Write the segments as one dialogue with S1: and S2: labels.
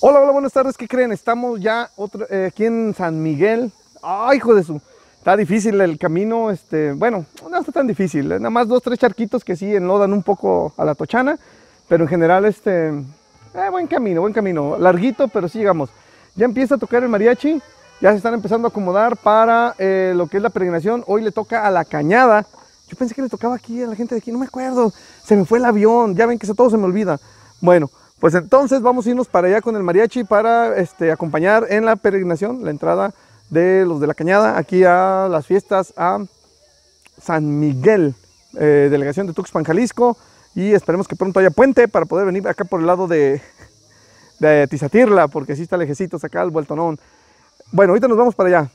S1: Hola, hola, buenas tardes. ¿Qué creen? Estamos ya aquí en San Miguel. ¡Ay, hijo de su! Está difícil el camino, bueno, no está tan difícil. Nada más 2, 3 charquitos que sí enlodan un poco a la tochana, pero en general, buen camino. Larguito, pero sí llegamos. Ya empieza a tocar el mariachi, ya se están empezando a acomodar para lo que es la peregrinación. Hoy le toca a La Cañada. Yo pensé que le tocaba aquí a la gente de aquí, no me acuerdo. Se me fue el avión, ya ven que todo se me olvida. Bueno, pues entonces vamos a irnos para allá con el mariachi para acompañar en la peregrinación, la entrada de los de La Cañada, aquí a las fiestas a San Miguel, delegación de Tuxpan, Jalisco, y esperemos que pronto haya puente para poder venir acá por el lado de Tizatirla, porque sí está lejecitos acá el vueltonón. Bueno, ahorita nos vamos para allá.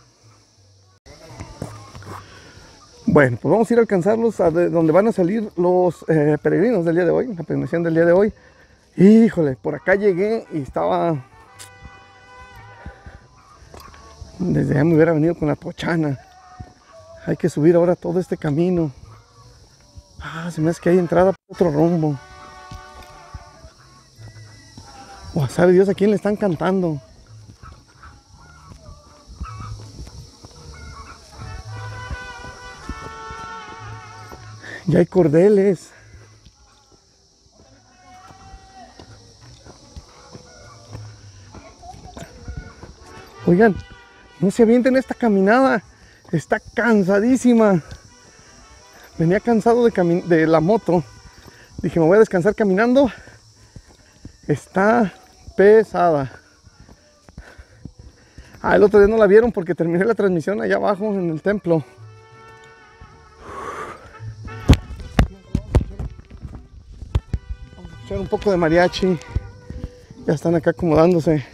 S1: Bueno, pues vamos a ir a alcanzarlos a donde van a salir los peregrinos del día de hoy, la peregrinación del día de hoy. Híjole, por acá llegué y estaba... Desde allá me hubiera venido con la tochana. Hay que subir ahora todo este camino. Se me hace que hay entrada por otro rumbo. Sabe Dios a quién le están cantando. Ya hay cordeles. Oigan, no se avienten esta caminada, está cansadísima. Venía cansado de la moto. Dije, me voy a descansar caminando. Está pesada. El otro día no la vieron porque terminé la transmisión allá abajo en el templo. Vamos a escuchar un poco de mariachi. Ya están acá acomodándose.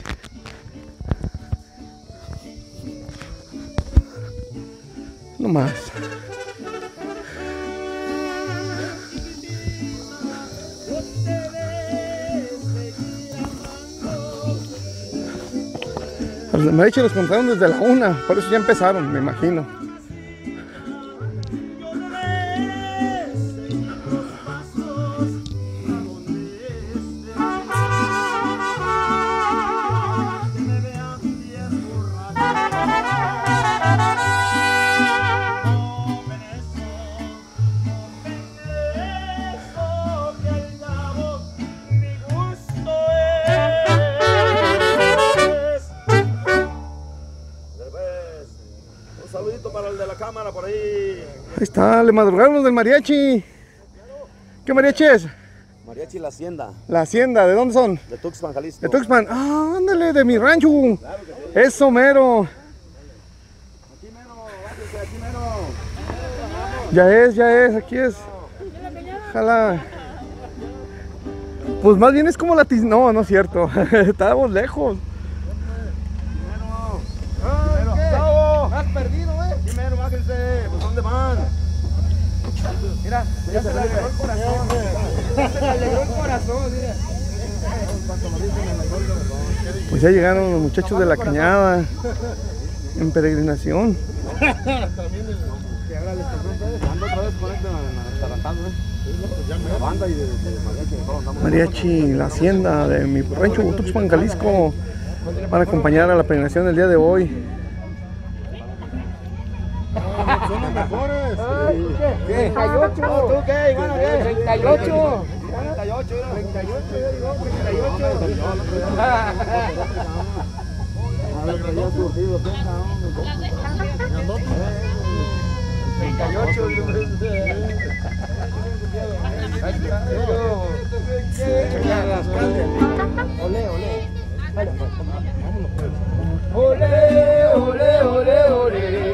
S1: No más. A los de mariachi los contaron desde la 1, por eso ya empezaron, me imagino.
S2: Saludito para el de la cámara por ahí.
S1: Ahí está, le madrugaron los del mariachi. ¿Qué mariachi es?
S2: Mariachi La Hacienda.
S1: La Hacienda, ¿de dónde son?
S2: De Tuxpan, Jalisco.
S1: De Tuxpan. Ándale, de mi rancho.
S2: Claro que sí.
S1: Eso mero.
S2: Aquí mero, bájese, aquí mero.
S1: Ya es, aquí es. Ojalá. Pues más bien es como la No, no es cierto. Estábamos lejos.
S2: ¿Has perdido, Primero, bájense. Pues, ¿dónde van? Mira, ya se le alegró el corazón. Ya se le alegró el corazón, mira.
S1: Pues ya llegaron los muchachos de La Cañada en peregrinación. Mariachi La Hacienda de mi rancho Tuxpan, Jalisco, van a acompañar a la peregrinación del día de hoy.
S2: Son los mejores.
S3: ¿Qué? 38. ¿Tú qué? Iván, ¿qué? 38.
S2: 38,
S3: Olé, olé.
S4: Olé, olé, olé, olé.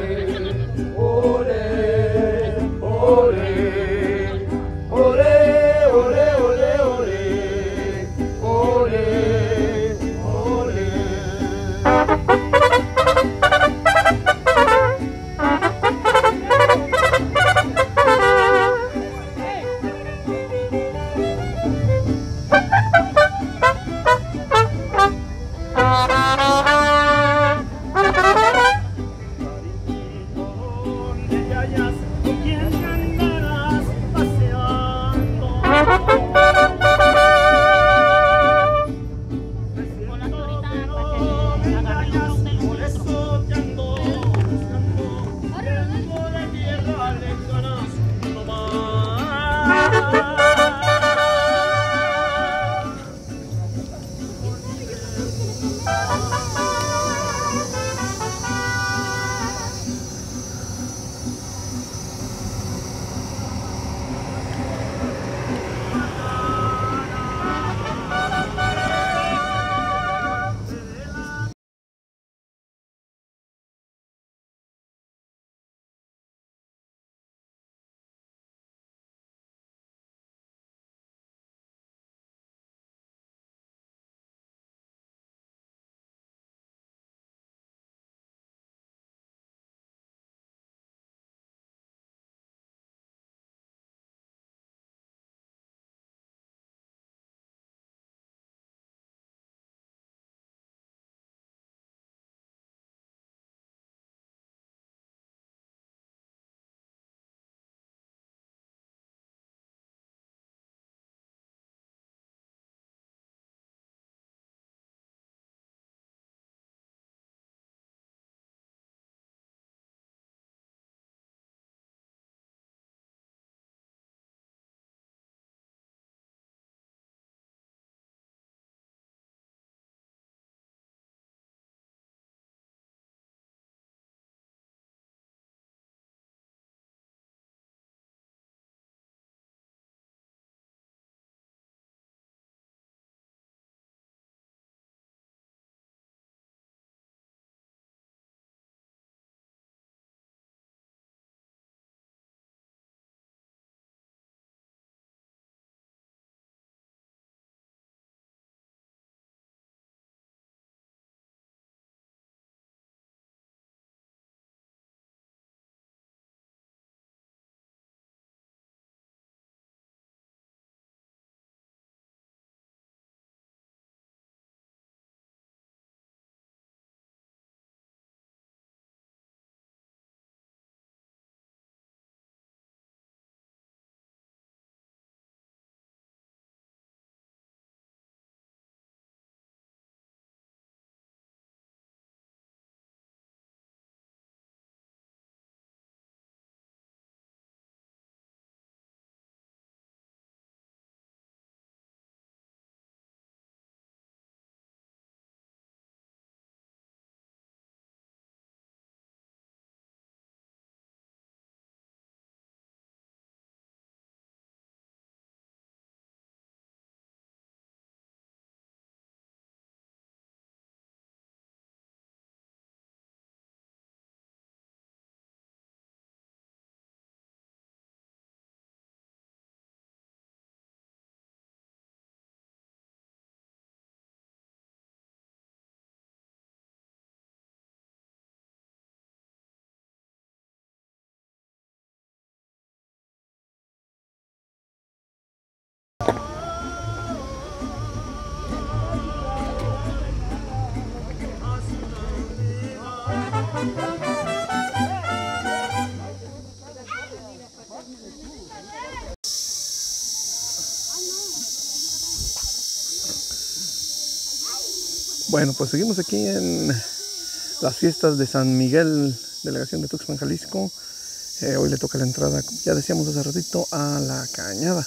S1: Bueno, pues seguimos aquí en las fiestas de San Miguel, delegación de Tuxpan, Jalisco. Hoy le toca la entrada, como ya decíamos hace ratito, a La Cañada,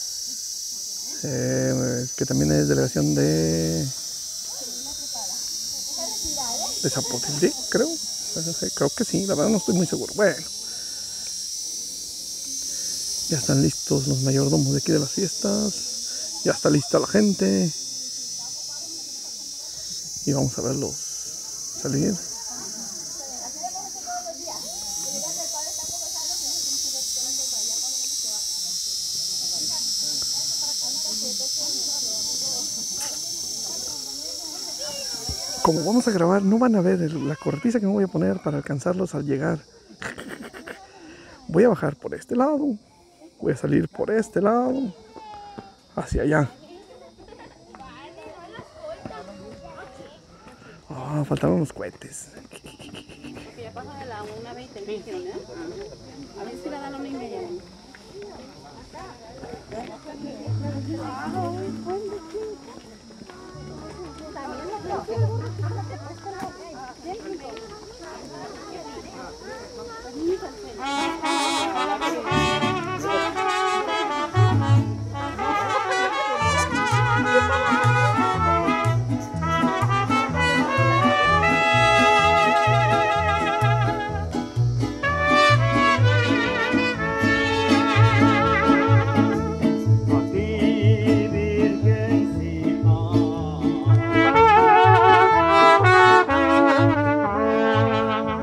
S1: que también es delegación de Zapotilde, creo. Creo que sí, la verdad no estoy muy seguro. Bueno, ya están listos los mayordomos de aquí de las fiestas. Ya está lista la gente. Y vamos a verlos salir. Como vamos a grabar, no van a ver la cortiza que me voy a poner para alcanzarlos al llegar. Voy a bajar por este lado. Voy a salir por este lado. Hacia allá. Ah, faltaron unos cohetes.
S5: Ya pasó de la 1:20, ¿no? A ver si la dan a 1:30.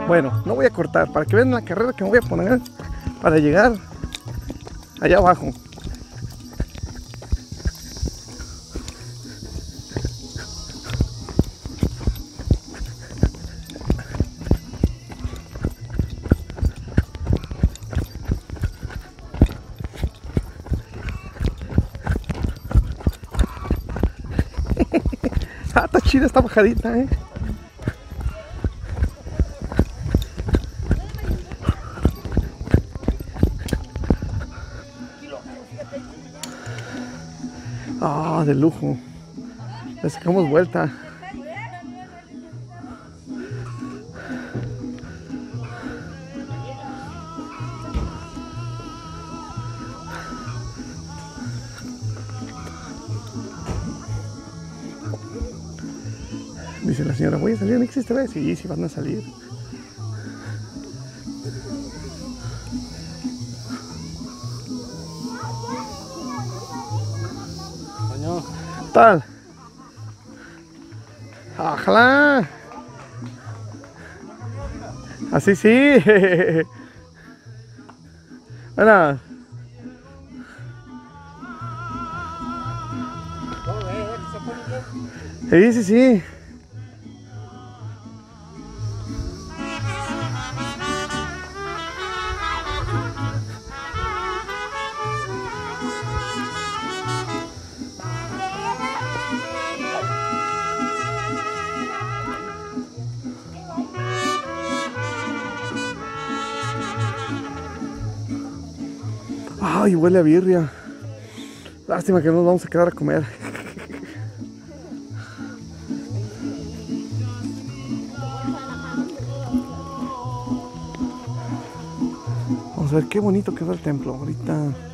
S1: Bueno, no voy a cortar para que vean la carrera que me voy a poner para llegar allá abajo. Ah, está chida esta bajadita, Ah, de lujo. Le sacamos vuelta. Dice la señora, voy a salir en X esta vez. Sí, sí van a salir. Tal. Ojalá. Así sí. Bueno. Sí, sí, sí. Ay, huele a birria. Lástima que no nos vamos a quedar a comer. Vamos a ver qué bonito quedó el templo ahorita.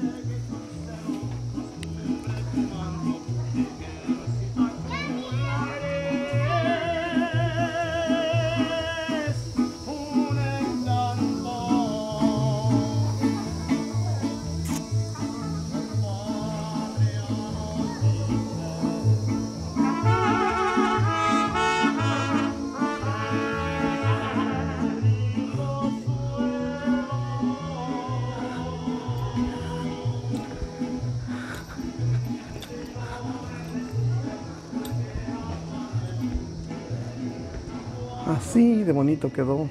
S1: Así de bonito quedó.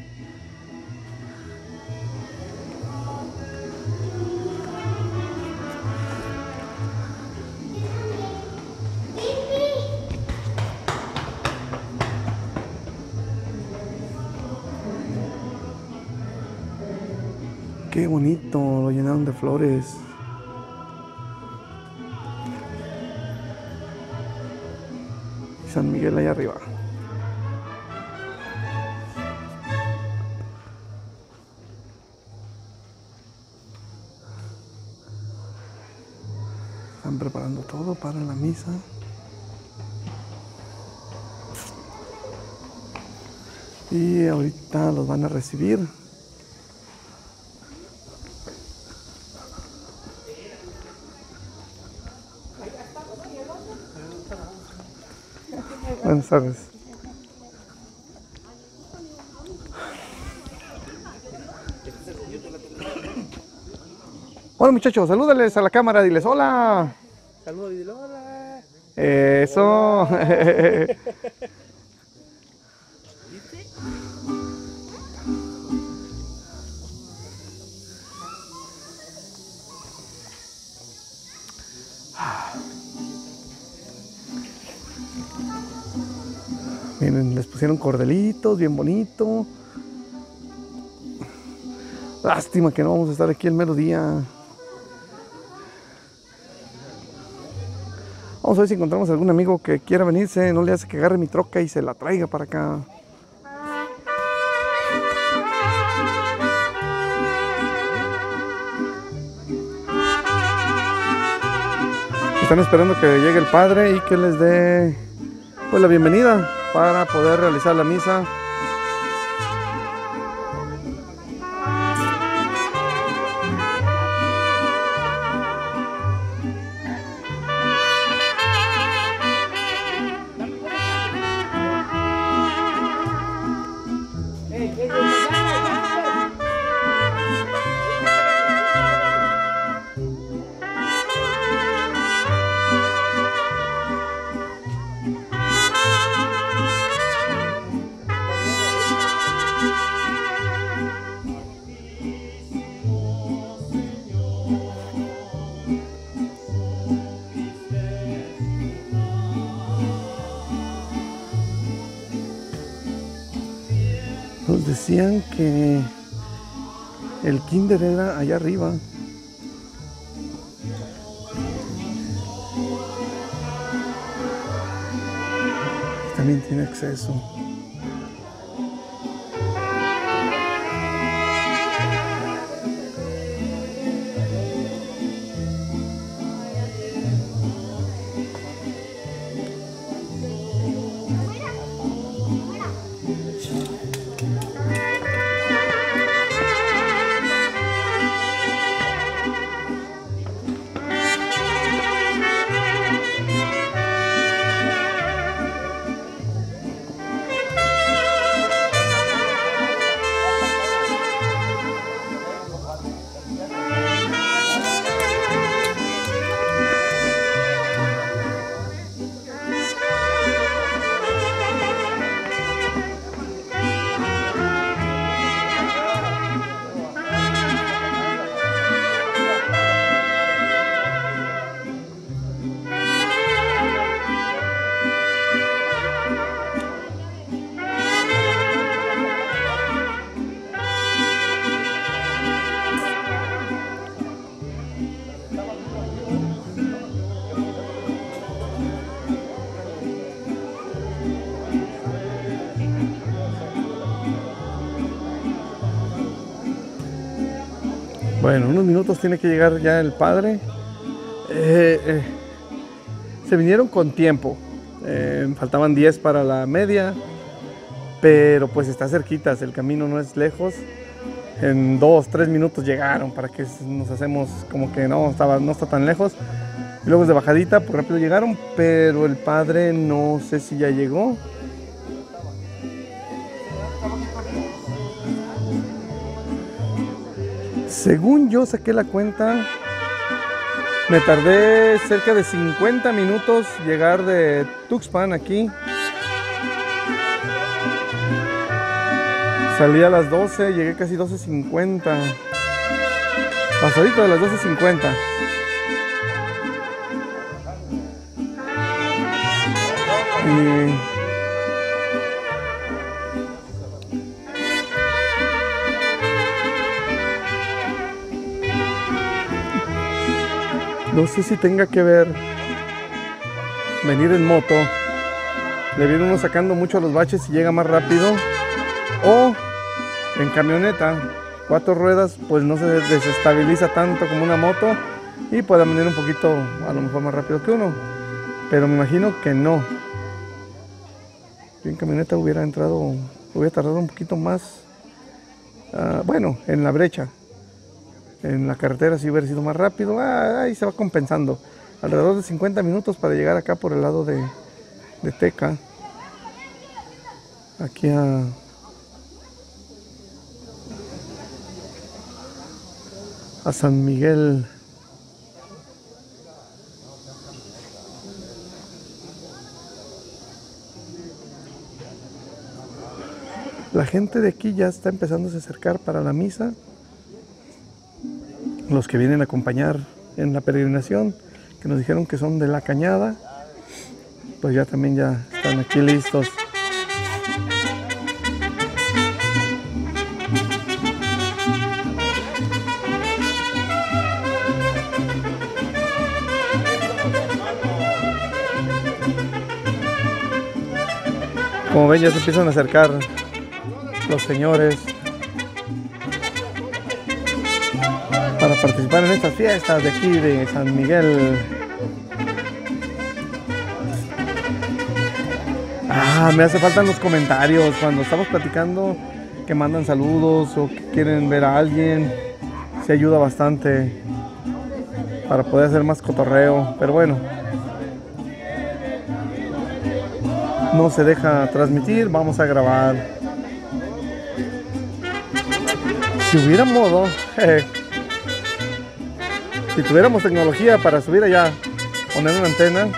S1: Qué bonito, lo llenaron de flores. San Miguel allá arriba. Están preparando todo para la misa. Y ahorita los van a recibir. Buenas tardes. Hola muchachos, salúdales a la cámara, diles hola.
S3: Saludos y dile hola.
S1: Eso. Miren, les pusieron cordelitos, bien bonito. Lástima que no vamos a estar aquí el mero día. Vamos a ver si encontramos algún amigo que quiera venirse, no le hace que agarre mi troca y se la traiga para acá. Están esperando que llegue el padre y que les dé pues la bienvenida para poder realizar la misa. Nos decían que el kinder era allá arriba. También tiene acceso. Bueno, unos minutos tiene que llegar ya el padre. Se vinieron con tiempo. Faltaban 10 para la media, pero pues está cerquitas, el camino no es lejos. En 2-3 minutos llegaron, para que nos hacemos como que no está tan lejos. Y luego de bajadita, pues rápido llegaron, pero el padre no sé si ya llegó. Según yo saqué la cuenta, me tardé cerca de 50 minutos llegar de Tuxpan aquí. Salí a las 12, llegué casi 12:50. Pasadito de las 12:50. Y no sé si tenga que ver venir en moto, le viene uno sacando mucho los baches y llega más rápido, o en camioneta, 4 ruedas, pues no se desestabiliza tanto como una moto y puede venir un poquito, a lo mejor más rápido que uno, pero me imagino que no. Yo en camioneta hubiera tardado un poquito más, bueno, en la brecha. En la carretera sí hubiera sido más rápido, ahí se va compensando. Alrededor de 50 minutos para llegar acá por el lado de Teca. Aquí a San Miguel. La gente de aquí ya está empezando a acercar para la misa. Los que vienen a acompañar en la peregrinación, que nos dijeron que son de La Cañada, pues ya también ya están aquí listos. Como ven, ya se empiezan a acercar los señores para participar en estas fiestas de aquí de San Miguel. Me hace falta en los comentarios cuando estamos platicando que mandan saludos o que quieren ver a alguien. Se ayuda bastante para poder hacer más cotorreo, pero bueno, no se deja transmitir, vamos a grabar. Si hubiera modo, si tuviéramos tecnología para subir allá, poner una antena,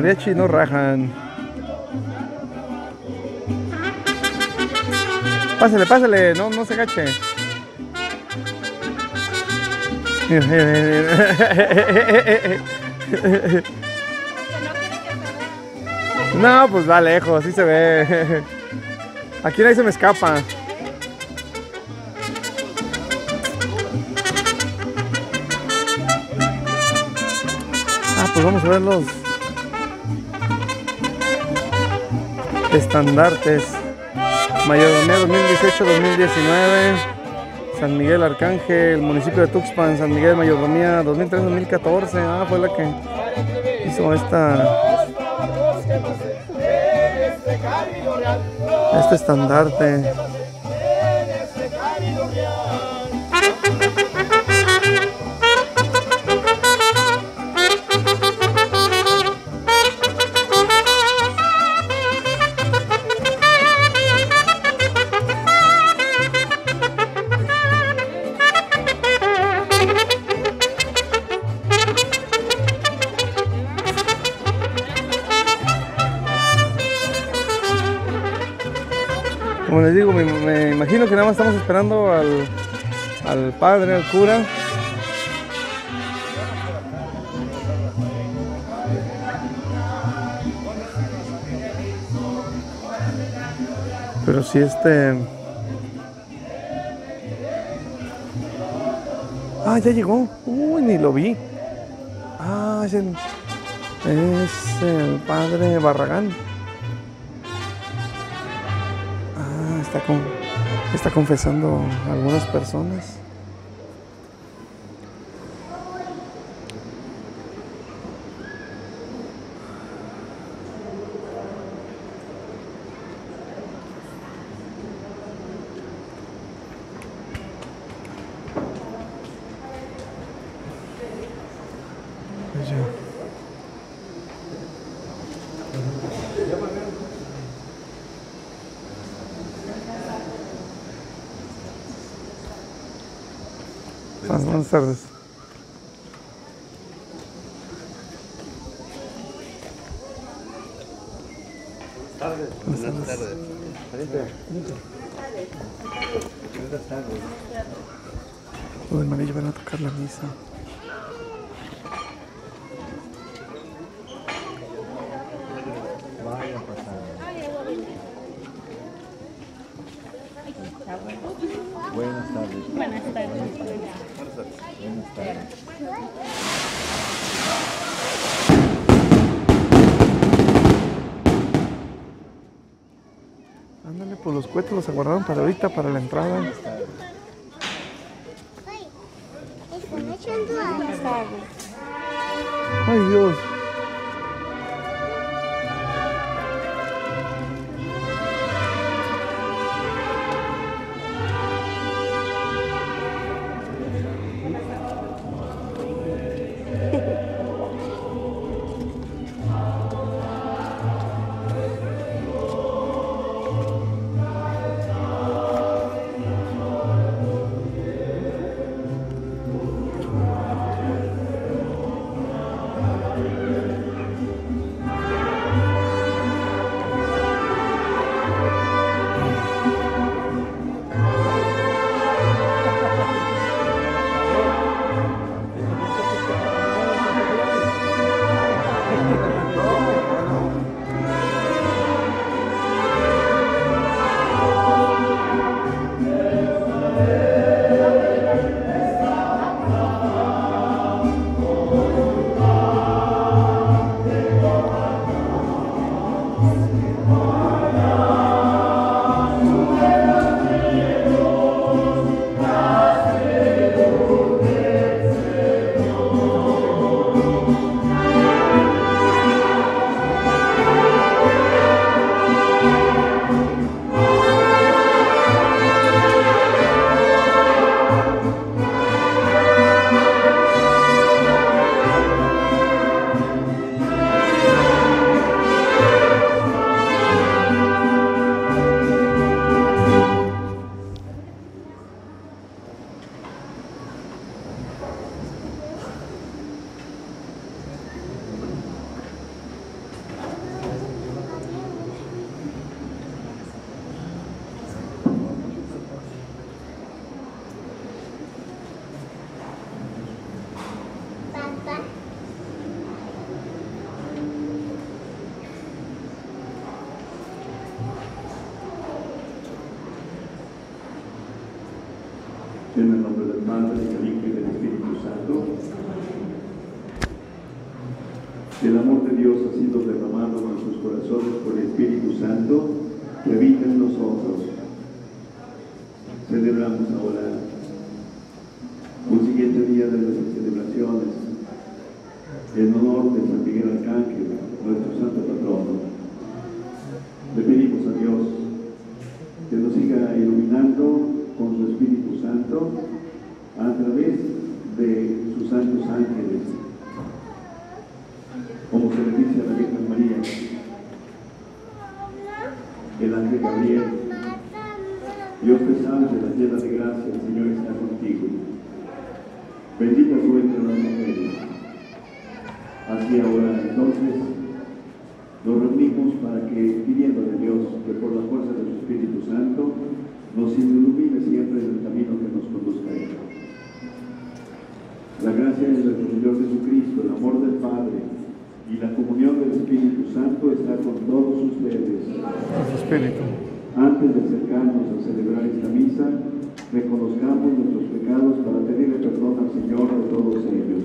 S1: mariachi no rajan. Pásale, pásale, no se agache. Mira, mira, mira. No, pues va lejos, sí se ve. Aquí nadie se me escapa. Ah, pues vamos a ver los estandartes. Mayordomía 2018-2019. San Miguel Arcángel, municipio de Tuxpan, San Miguel Mayordomía 2013-2014. Ah, fue la que hizo este estandarte. Como les digo, me imagino que nada más estamos esperando al padre, al cura. Pero si Ah, ya llegó. Uy, ni lo vi. Ah, es el padre Barragán. Está confesando a algunas personas. Pues ya. Buenas tardes. Buenas tardes. Los hermanos van a tocar la misa.
S2: Vaya pasando. Buenas tardes.
S5: Buenas tardes.
S2: Buenas tardes.
S1: Ándale, pues los cohetes los aguardaron para ahorita, para la entrada. Ay, Dios.
S6: En el nombre del Padre, del Hijo y del Espíritu Santo. El amor de Dios ha sido derramado en nuestros corazones por el Espíritu Santo que habita en nosotros. Celebramos ahora un siguiente día de nuestras celebraciones en honor de San Miguel Arcángel, nuestro santo patrono. Le pedimos a Dios que nos siga iluminando con su Espíritu Santo a través de sus santos ángeles, como se le dice a la Virgen María, el ángel Gabriel: Dios te salve, la llena de gracia, el Señor está contigo. Bendita tú entre las mujeres. Así ahora entonces nos reunimos para que, pidiéndole a Dios que por la fuerza de su Espíritu Santo nos ilumine siempre en el camino que nos conduzca a Él. La gracia de nuestro Señor Jesucristo, el amor del Padre y la comunión del Espíritu Santo está con todos ustedes.
S1: Espíritu.
S6: Antes de acercarnos a celebrar esta misa, reconozcamos nuestros pecados para pedirle perdón al Señor de todos ellos.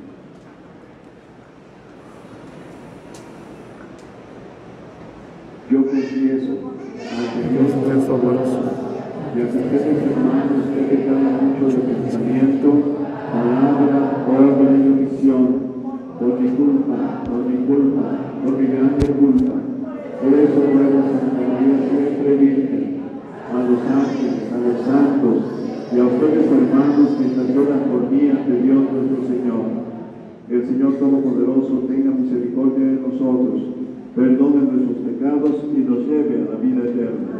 S6: Yo confieso ante Dios Todopoderoso y ante ustedes, hermanos, que he pecado mucho de pensamiento, palabra, obra y omisión, por mi culpa, por mi grande culpa. Por eso ruego a Santa María siempre Virgen, a los ángeles, a los santos y a ustedes, hermanos, que intercedan por mí ante Dios nuestro Señor. El Señor Todopoderoso tenga misericordia de nosotros, perdone nuestros pecados y nos lleve a la vida eterna.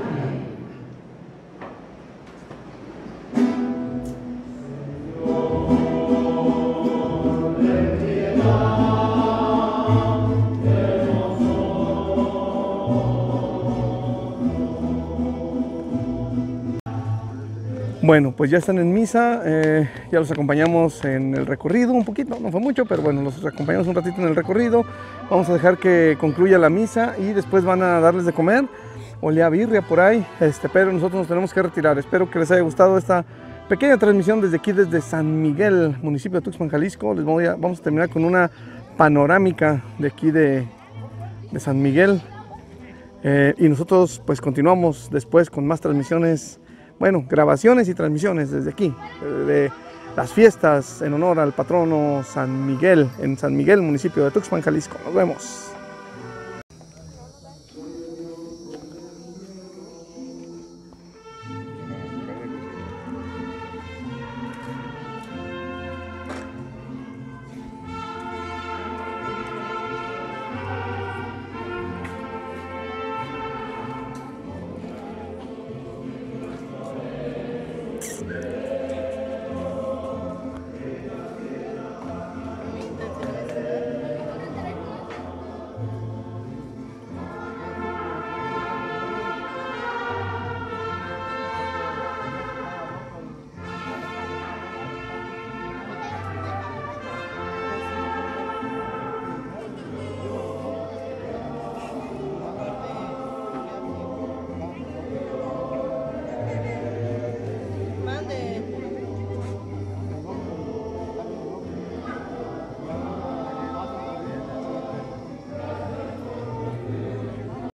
S1: Bueno, pues ya están en misa, ya los acompañamos en el recorrido un poquito, no fue mucho, pero bueno, los acompañamos un ratito en el recorrido. Vamos a dejar que concluya la misa y después van a darles de comer, olía birria por ahí, pero nosotros nos tenemos que retirar. Espero que les haya gustado esta pequeña transmisión desde aquí, desde San Miguel, municipio de Tuxpan, Jalisco. Vamos a terminar con una panorámica de aquí de San Miguel, y nosotros pues continuamos después con más transmisiones. Bueno, grabaciones y transmisiones desde aquí, de las fiestas en honor al patrono San Miguel, en San Miguel, municipio de Tuxpan, Jalisco. Nos vemos.